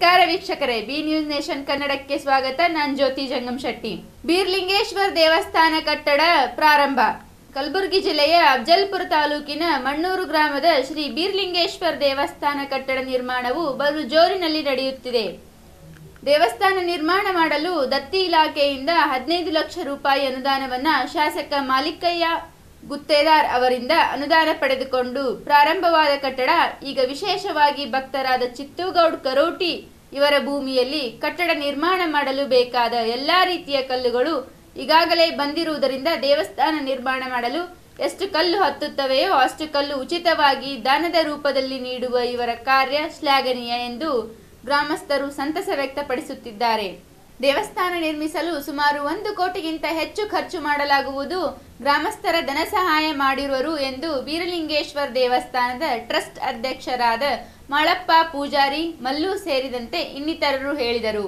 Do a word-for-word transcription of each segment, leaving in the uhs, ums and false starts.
ನಮಸ್ಕಾರ ವೀಕ್ಷಕರೇ, B news nation ಕನ್ನಡಕ್ಕೆ ಸ್ವಾಗತ. ನಾನು ಜ್ಯೋತಿ ಜಂಗಮ್ ಶೆಟ್ಟಿ. ಬೀರ್ಲಿಂಗೇಶ್ವರ ದೇವಸ್ಥಾನ ಕಟ್ಟಡ ಪ್ರಾರಂಭ. ಕಲಬುರಗಿ ಜಿಲ್ಲೆಯ ಅಫಜಲ್ಪುರ ತಾಲೂಕಿನ ಮಣ್ಣೂರು ಗ್ರಾಮದ ಶ್ರೀ ಬೀರ್ಲಿಂಗೇಶ್ವರ ದೇವಸ್ಥಾನ ಕಟ್ಟಡ ನಿರ್ಮಾಣವು ಬಲು ಜೋರಿನಲ್ಲಿ ನಡೆಯುತ್ತಿದೆ. ದೇವಸ್ಥಾನ ನಿರ್ಮಾಣ ಮಾಡಲು ದತ್ತಿ ಇಲಾಖೆಯಿಂದ ಹದಿನೈದು ಲಕ್ಷ ರೂಪಾಯಿ ಅನುದಾನವನ್ನ ಶಾಸಕ ಮಾಲಿಕಯ್ಯ ಗುತ್ತೇದಾರ್ ಅವರಿಂದ ಅನುದಾನ ಪಡೆದುಕೊಂಡು ಪ್ರಾರಂಭವಾದ ಕಟ್ಟಡ ಈಗ ವಿಶೇಷವಾಗಿ ಭಕ್ತರಾದ ಚಿತ್ತೂಗೌಡ ಕರೋಟಿ ಇವರ ಭೂಮಿಯಲ್ಲಿ ಕಟ್ಟಡ ನಿರ್ಮಾಣ ಮಾಡಲು ಬೇಕಾದ ಎಲ್ಲಾ ರೀತಿಯ ಕಲ್ಲುಗಳು ಈಗಾಗಲೇ ಬಂದಿರುವುದರಿಂದ ದೇವಸ್ಥಾನ ನಿರ್ಮಾಣ ಮಾಡಲು ಎಷ್ಟು ಕಲ್ಲು ಹತ್ತುತ್ತವೆಯೋ ಅಷ್ಟು ಕಲ್ಲು ಉಚಿತವಾಗಿ ದಾನದ ರೂಪದಲ್ಲಿ ನೀಡುವ ಇವರ ಕಾರ್ಯ ಶ್ಲಾಘನೀಯ ಎಂದು ಗ್ರಾಮಸ್ಥರು ಸಂತಸ ವ್ಯಕ್ತಪಡಿಸುತ್ತಿದ್ದಾರೆ. ದೇವಸ್ಥಾನ ನಿರ್ಮಿಸಲು ಸುಮಾರು ಒಂದು ಕೋಟಿಗಿಂತ ಹೆಚ್ಚು ಖರ್ಚು ಮಾಡಲಾಗುವುದು. ಗ್ರಾಮಸ್ಥರ ಧನ ಸಹಾಯ ಮಾಡಿರುವರು ಎಂದು ಬೀರಲಿಂಗೇಶ್ವರ ದೇವಸ್ಥಾನದ ಟ್ರಸ್ಟ್ ಅಧ್ಯಕ್ಷರಾದ ಮಾಳಪ್ಪ ಪೂಜಾರಿ, ಮಲ್ಲು ಸೇರಿದಂತೆ ಇನ್ನಿತರರು ಹೇಳಿದರು.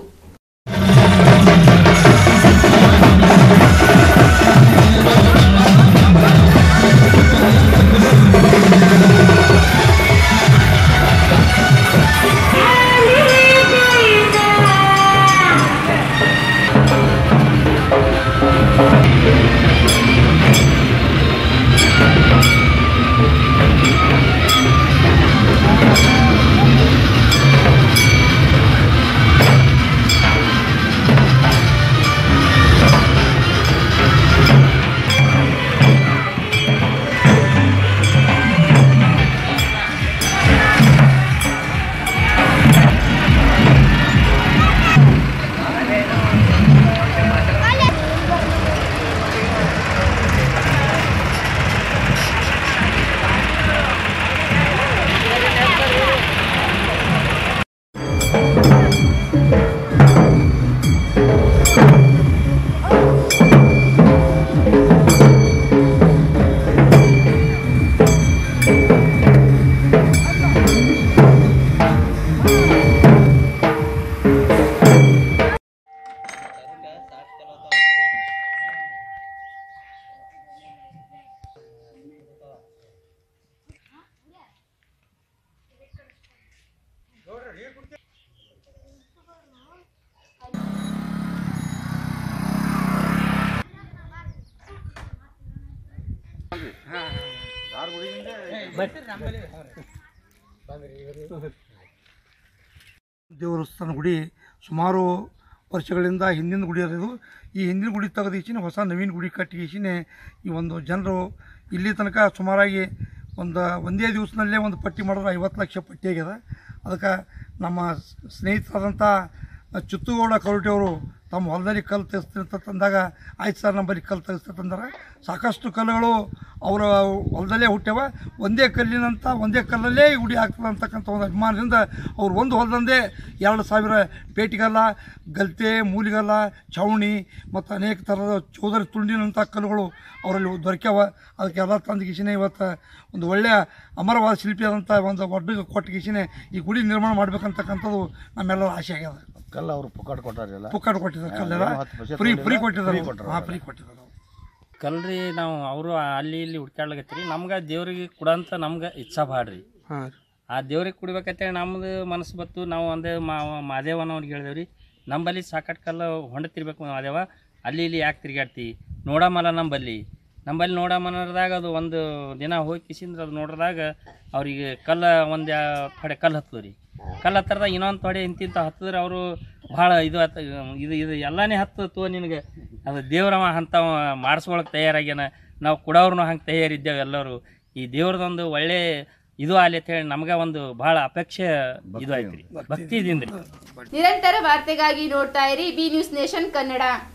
ದೇವಸ್ಥಾನ ಗುಡಿ ಸುಮಾರು ವರ್ಷಗಳಿಂದ ಹಿಂದಿನ ಗುಡಿ ಅದು. ಈ ಹಿಂದಿನ ಗುಡಿ ತೆಗೆದೀಚಿನ ಹೊಸ ನವೀನ ಗುಡಿ ಕಟ್ಟಿಗೀಚಿನೇ ಈ ಒಂದು ಜನರು ಇಲ್ಲಿ ತನಕ ಸುಮಾರಾಗಿ ಒಂದು ಒಂದೇ ದಿವಸದಲ್ಲೇ ಒಂದು ಪಟ್ಟಿ ಮಾಡಿದ್ರೆ ಐವತ್ತು ಲಕ್ಷ ಪಟ್ಟಿ ಆಗ್ಯದ. ಅದಕ್ಕೆ ನಮ್ಮ ಸ್ನೇಹಿತರಾದಂಥ ಚಿತ್ತೂಗೌಡ ಕರೋಟಿಯವರು ತಮ್ಮ ಹೊಲದಲ್ಲಿ ಕಲ್ಲು ತೆಗೆಸ್ತಿರ್ತ ತಂದಾಗ ಆಯ್ತು ಸರ್ ನಮ್ಮಲ್ಲಿ ಕಲ್ಲು ತೆಗೆಸ್ತಾ ತಂದಾರೆ. ಸಾಕಷ್ಟು ಕಲ್ಲುಗಳು ಅವರ ಹೊಲದಲ್ಲೇ ಹುಟ್ಟ್ಯಾವ. ಒಂದೇ ಕಲ್ಲಿನಂತ ಒಂದೇ ಕಲ್ಲಲ್ಲೇ ಗುಡಿ ಆಗ್ತದೆ ಅಂತಕ್ಕಂಥ ಒಂದು ಅಭಿಮಾನದಿಂದ ಅವ್ರು ಒಂದು ಹೊಲದಂದೇ ಎರಡು ಸಾವಿರ ಪೇಟಿಗಲ್ಲ, ಗಲ್ತೆ, ಮೂಲಿಗಲ್ಲ, ಛಾವಣಿ ಮತ್ತು ಅನೇಕ ಥರದ ಚೌದರಿ ತುಂಡಿನಂಥ ಕಲ್ಲುಗಳು ಅವರಲ್ಲಿ ದೊರಕ್ಯಾವ. ಅದಕ್ಕೆಲ್ಲ ತಂದು ಗೀಸಿನೇ ಇವತ್ತು ಒಂದು ಒಳ್ಳೆಯ ಅಮರವಾದ ಶಿಲ್ಪಿಯಾದಂಥ ಒಂದು ಒಡ್ಡಿಗೆ ಕೊಟ್ಟು ಗೀಸಿನೇ ಈ ಗುಡಿ ನಿರ್ಮಾಣ ಮಾಡ್ಬೇಕಂತಕ್ಕಂಥದ್ದು ನಮ್ಮೆಲ್ಲರ ಆಸೆ ಆಗ್ಯದ. ಕಲ್ಲ ಅವರು ಪುಕ್ಕಾಟ್ ಕೊಟ್ಟಾರಿಲ್ಲ, ಪುಕ್ಕಾಟ್ ಕೊಟ್ಟಿದ್ದಾರೆ, ಕಲ್ಲೆಲ್ಲ ಫ್ರೀ ಫ್ರೀ ಕೊಟ್ಟಿದ್ದಾರೆ. ಹಾಂ, ಫ್ರೀ ಕೊಟ್ಟಿದ್ದಾರೆ ಕಲ್ರಿ. ನಾವು ಅವರು ಅಲ್ಲಿ ಇಲ್ಲಿ ಹುಡ್ಕಾಡ್ಲಕತ್ತೀರಿ. ನಮ್ಗೆ ದೇವ್ರಿಗೆ ಕೊಡಂತ ನಮ್ಗೆ ಇಚ್ಛಾ ಬಾಡ್ರಿ. ಹಾಂ, ಆ ದೇವ್ರಿಗೆ ಕುಡಿಬೇಕಂತೇಳಿ ನಮ್ದು ಮನಸ್ಸು ಬತ್ತು. ನಾವು ಒಂದೇ ಮಾ ಮಾದೇವನವ್ರಿಗೆ ಹೇಳಿದೇವ್ರಿ, ನಂಬಲ್ಲಿ ಸಾಕಷ್ಟು ಕಲ್ಲು ಹೊಂಡ ತಿರ್ಬೇಕು ಮಾದೇವ, ಅಲ್ಲಿ ಇಲ್ಲಿ ಯಾಕೆ ತಿರ್ಗಾಡ್ತಿ, ನೋಡಮಲ್ಲ ನಂಬಲ್ಲಿ ನಂಬಲ್ಲಿ ನೋಡಮನದಾಗ ಅದು ಒಂದು ದಿನ ಹೋಗಿ ಕಿಸಿಂದ್ರೆ ಅದು ನೋಡಿದಾಗ ಅವ್ರಿಗೆ ಕಲ್ಲು ಒಂದು ಥೊಡೆ ಕಲ್ಲು ಹತ್ತದ ರೀ. ಕಲ್ಲು ಹತ್ತರದ ಇನ್ನೊಂದು ಥೊಡೆ ಇಂತಿಂತ ಹತ್ತಿದ್ರೆ ಅವರು ಭಾಳ ಇದು ಹತ್ತ ಇದು ಇದು ಎಲ್ಲನೇ ಹತ್ತತ್ತು ನಿನಗೆ ಅದು ದೇವ್ರವ ಅಂತ ಮಾಡಿಸ್ಕೊಳಕ್ಕೆ ತಯಾರಾಗ್ಯಾನ. ನಾವು ಕೊಡೋರ್ನು ಹಂಗೆ ತಯಾರಿದ್ದೇವೆ ಎಲ್ಲರೂ. ಈ ದೇವ್ರದೊಂದು ಒಳ್ಳೆ ಇದು ಅಲ್ಲಿ ಅಂತ ಹೇಳಿ ನಮ್ಗೆ ಒಂದು ಭಾಳ ಅಪೇಕ್ಷೆ ಇದು ಆಯ್ತು ರೀ, ಭಕ್ತಿ ಇದೀನಿ ರೀ. ನಿರಂತರ ವಾರ್ತೆಗಾಗಿ ನೋಡ್ತಾ ಇರಿ ಬಿ ನ್ಯೂಸ್ ನೇಷನ್ ಕನ್ನಡ.